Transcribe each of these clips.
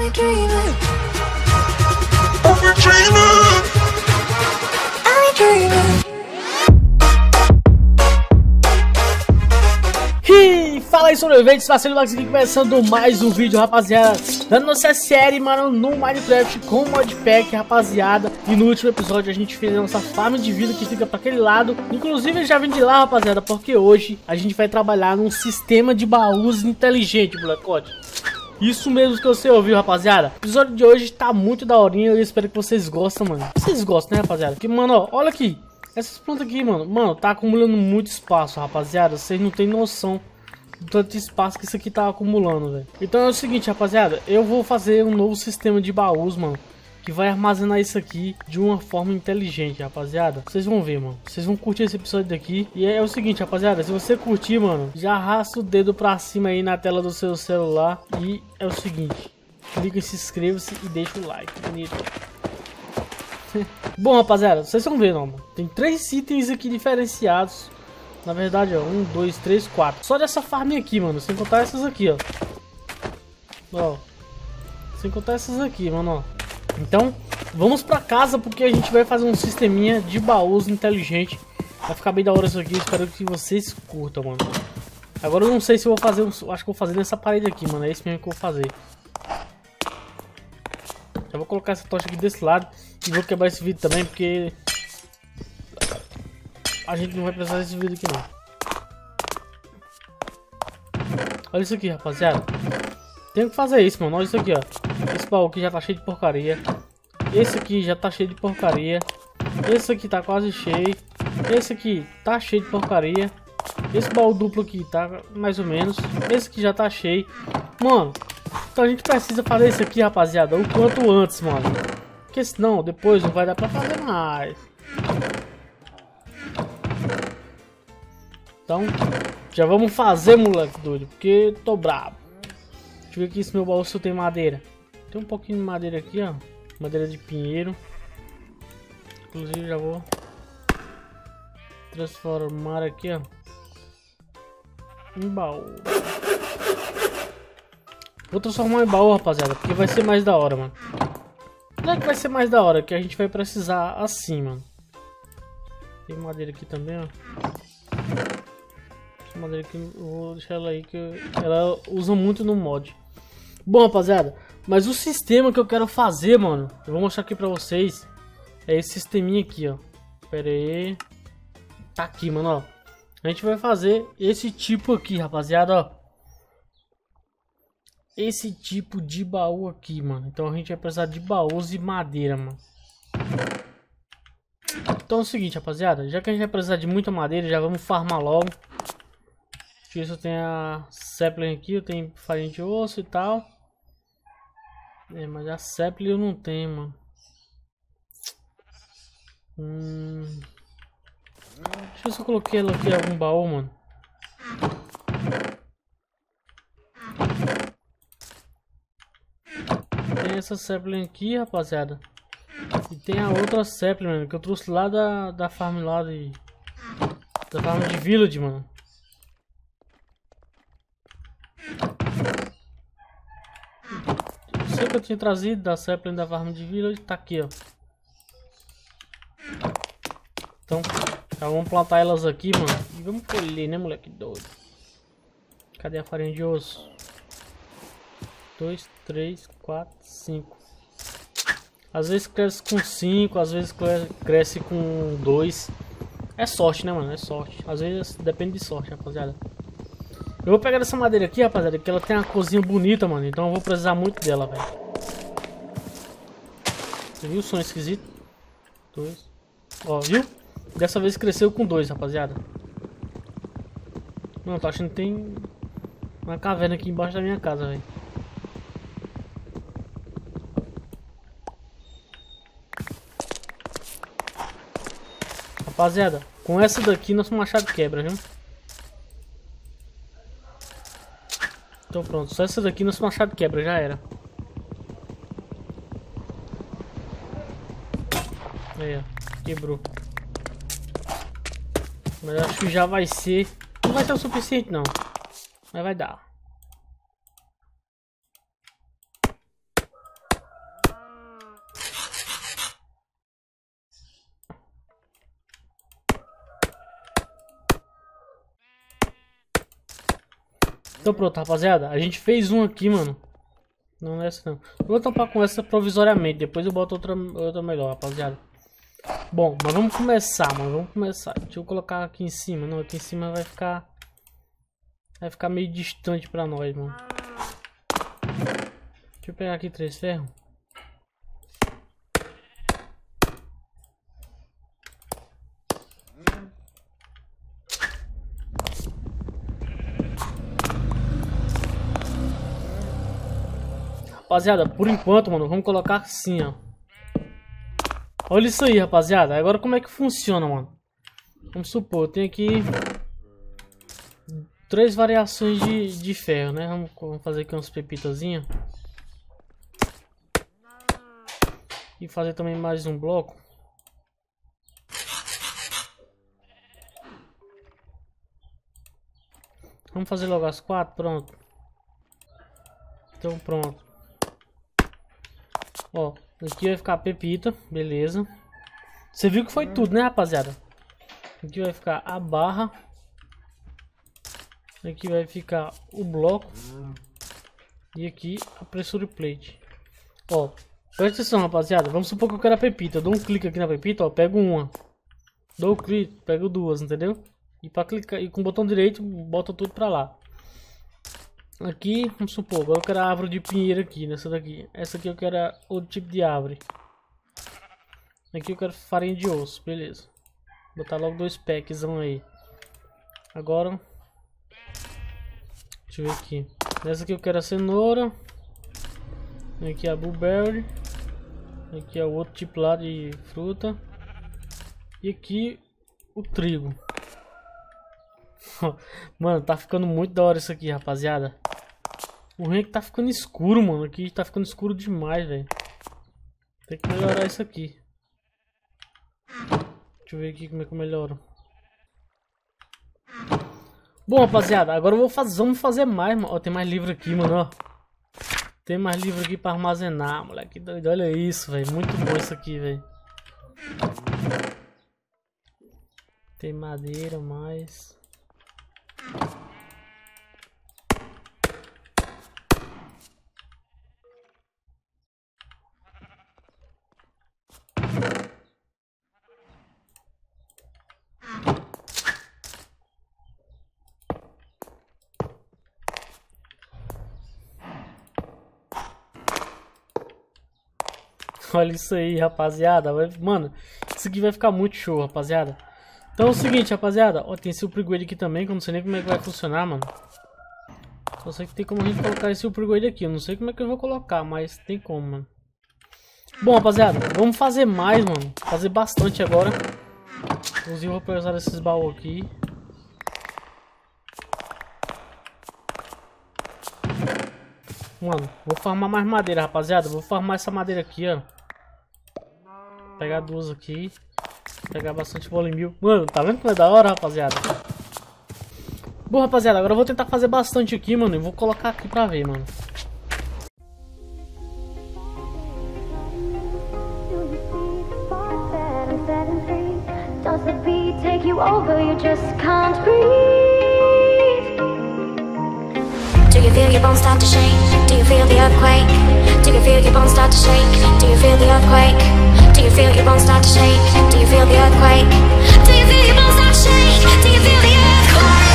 we dreaming? Are we dreaming? Are we dreaming? Fala aí, sobreviventes, Marcelo Max aqui começando mais um vídeo, rapaziada, dando nossa série, mano, no Minecraft com modpack, rapaziada. E no último episódio a gente fez a nossa farm de vida que fica pra aquele lado. Inclusive eu já vim de lá, rapaziada, porque hoje a gente vai trabalhar num sistema de baús inteligente, molecote. Isso mesmo que você ouviu, rapaziada. O episódio de hoje tá muito daorinha, eu espero que vocês gostem, mano. Vocês gostam, né, rapaziada? Porque, mano, ó, olha aqui. Essas plantas aqui, mano, tá acumulando muito espaço, rapaziada. Vocês não tem noção do tanto de espaço que isso aqui tá acumulando, velho. Então é o seguinte, rapaziada, eu vou fazer um novo sistema de baús, mano, que vai armazenar isso aqui de uma forma inteligente, rapaziada. Vocês vão ver, mano. Vocês vão curtir esse episódio daqui. E é o seguinte, rapaziada, se você curtir, mano, já arrasta o dedo pra cima aí na tela do seu celular. E é o seguinte, clica em se inscreva-se e deixa o like. Bonito. Bom, rapaziada, vocês vão ver, não, mano. Tem 3 itens aqui diferenciados. Na verdade, ó, 1, 2, 3, 4. Só dessa farm aqui, mano, sem contar essas aqui, ó. Ó, sem contar essas aqui, mano, ó. Então, vamos pra casa porque a gente vai fazer um sisteminha de baús inteligente. Vai ficar bem da hora isso aqui, espero que vocês curtam, mano. Agora eu não sei se eu vou fazer, acho que eu vou fazer nessa parede aqui, mano. É isso mesmo que eu vou fazer. Já vou colocar essa tocha aqui desse lado e vou quebrar esse vidro também, porque a gente não vai precisar desse vidro aqui não. Olha isso aqui, rapaziada. Tenho que fazer isso, mano. Olha isso aqui, ó. Esse baú aqui já tá cheio de porcaria. Esse aqui já tá cheio de porcaria. Esse aqui tá quase cheio. Esse aqui tá cheio de porcaria. Esse baú duplo aqui tá mais ou menos. Esse aqui já tá cheio. Mano, então a gente precisa fazer isso aqui, rapaziada, o quanto antes, mano. Porque senão depois não vai dar pra fazer mais. Então, já vamos fazer, moleque doido, porque tô brabo. Deixa eu ver aqui se meu baú só tem madeira. Tem um pouquinho de madeira aqui, ó. Madeira de pinheiro. Inclusive já vou transformar aqui, ó, em baú. Vou transformar em baú, rapaziada, porque vai ser mais da hora, mano. Não é que vai ser mais da hora, que a gente vai precisar assim, mano. Tem madeira aqui também, ó. Essa madeira aqui, eu vou deixar ela aí, que ela usa muito no mod. Bom, rapaziada, mas o sistema que eu quero fazer, mano, eu vou mostrar aqui pra vocês. É esse sisteminha aqui, ó. Pera aí. Tá aqui, mano, ó. A gente vai fazer esse tipo aqui, rapaziada, ó. Esse tipo de baú aqui, mano. Então a gente vai precisar de baús e madeira, mano. Então é o seguinte, rapaziada. Já que a gente vai precisar de muita madeira, já vamos farmar logo. Deixa eu ver se eu tenho a sapling aqui. Eu tenho farinha de osso e tal. É, mas a sapling eu não tenho, mano. Deixa eu ver se eu coloquei ela aqui em algum baú, mano. Tem essa sapling aqui, rapaziada. E tem a outra sapling, mano, que eu trouxe lá da farm lá da farm de village, mano. Eu sei que eu tinha trazido da sapling da farm de village, tá aqui, ó. Então, já vamos plantar elas aqui, mano. E vamos colher, né, moleque doido? Cadê a farinha de osso? 2, 3, 4, 5. Às vezes cresce com 5, às vezes cresce com 2. É sorte, né, mano? É sorte. Às vezes depende de sorte, rapaziada. Eu vou pegar essa madeira aqui, rapaziada, que ela tem uma corzinha bonita, mano. Então eu vou precisar muito dela, velho. Você viu o som esquisito? 2. Ó, viu? Dessa vez cresceu com 2, rapaziada. Não, tô achando que tem uma caverna aqui embaixo da minha casa, velho. Rapaziada, com essa daqui nosso machado quebra, viu? Então pronto, só essa daqui nosso machado quebra, já era. Aí, ó, quebrou. Mas acho que já vai ser. Não vai ser o suficiente não. Mas vai dar. Então pronto, rapaziada. A gente fez um aqui, mano. Não é essa não. Eu vou tampar com essa provisoriamente. Depois eu boto outra melhor, rapaziada. Bom, mas vamos começar, mano. Vamos começar. Deixa eu colocar aqui em cima. Não, aqui em cima vai ficar meio distante pra nós, mano. Deixa eu pegar aqui 3 ferros. Rapaziada, por enquanto, mano, vamos colocar assim, ó. Olha isso aí, rapaziada. Agora como é que funciona, mano? Vamos supor, tem aqui 3 variações de ferro, né? Vamos fazer aqui umas pepitazinhas. E fazer também mais um bloco. Vamos fazer logo as 4, pronto. Então pronto. Ó, aqui vai ficar a pepita, beleza. Você viu que foi tudo, né, rapaziada? Aqui vai ficar a barra. Aqui vai ficar o bloco. E aqui a pressure plate. Ó, presta atenção, rapaziada. Vamos supor que eu quero a pepita. Eu dou um clique aqui na pepita, ó, pego uma. Dou o clique, pego 2, entendeu? E para clicar, e com o botão direito, bota tudo pra lá. Aqui, vamos supor, agora eu quero a árvore de pinheiro aqui, nessa daqui. Essa aqui eu quero outro tipo de árvore. Aqui eu quero farinha de osso, beleza. Vou botar logo 2 packs aí. Agora, deixa eu ver aqui. Nessa aqui eu quero a cenoura. Aqui a blueberry. Aqui é o outro tipo lá de fruta. E aqui o trigo. Mano, tá ficando muito da hora isso aqui, rapaziada. O ruim é que tá ficando escuro, mano. Aqui tá ficando escuro demais, velho. Tem que melhorar isso aqui. Deixa eu ver aqui como é que eu melhoro. Bom, rapaziada, agora vamos fazer mais, mano. Ó, tem mais livro aqui, mano, ó. Tem mais livro aqui pra armazenar, moleque. Que doido, olha isso, velho. Muito bom isso aqui, velho. Tem madeira, mais. Olha isso aí, rapaziada. Mano, isso aqui vai ficar muito show, rapaziada. Então é o seguinte, rapaziada. Ó, tem esse upgrade aqui também, que eu não sei nem como é que vai funcionar, mano. Só sei que tem como a gente colocar esse upgrade aqui. Eu não sei como é que eu vou colocar, mas tem como, mano. Bom, rapaziada, vamos fazer mais, mano. Fazer bastante agora. Inclusive eu vou precisar desses baús aqui. Mano, vou farmar mais madeira, rapaziada. Vou farmar essa madeira aqui, ó. Pegar 2 aqui. Pegar bastante volimil. Mano, tá vendo como é da hora, rapaziada? Bom, rapaziada, agora eu vou tentar fazer bastante aqui, mano. E vou colocar aqui pra ver, mano. Do you feel your bones start to shake? Do you feel the earthquake? Do you feel your bones start to shake? Do you feel the earthquake? Do you feel your bones start to shake? Do you feel the earthquake? Do you feel your bones start to shake? Do you feel the earthquake?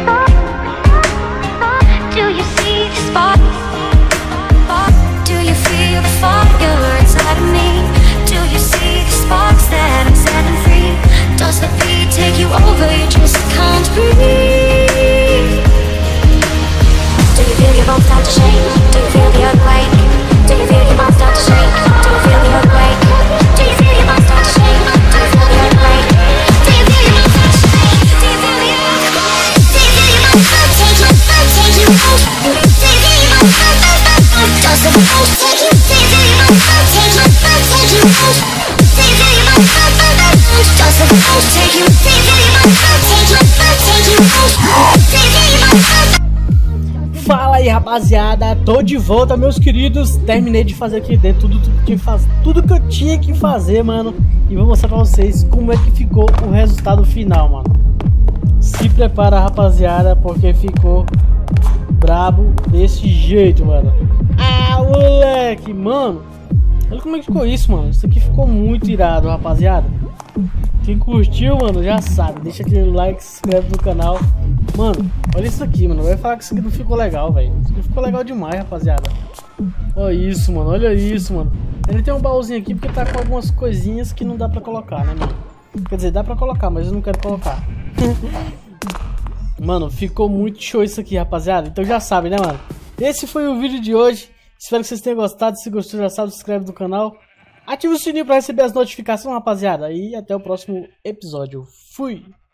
Do you Fala aí, rapaziada, tô de volta, meus queridos. Terminei de fazer aqui dentro tudo que eu tinha que fazer, mano. E vou mostrar pra vocês como é que ficou o resultado final, mano. Se prepara, rapaziada, porque ficou brabo desse jeito, mano. Ah, moleque, mano. Olha como é que ficou isso, mano. Isso aqui ficou muito irado, rapaziada. Quem curtiu, mano, já sabe. Deixa aquele like, se inscreve no canal. Mano, olha isso aqui, mano. Vai falar que isso aqui não ficou legal, velho. Isso aqui ficou legal demais, rapaziada. Olha isso, mano. Olha isso, mano. Ele tem um baúzinho aqui porque tá com algumas coisinhas que não dá pra colocar, né, mano? Quer dizer, dá pra colocar, mas eu não quero colocar. Mano, ficou muito show isso aqui, rapaziada. Então já sabe, né, mano? Esse foi o vídeo de hoje. Espero que vocês tenham gostado. Se gostou, já sabe, se inscreve no canal. Ativa o sininho pra receber as notificações, rapaziada. E até o próximo episódio. Fui!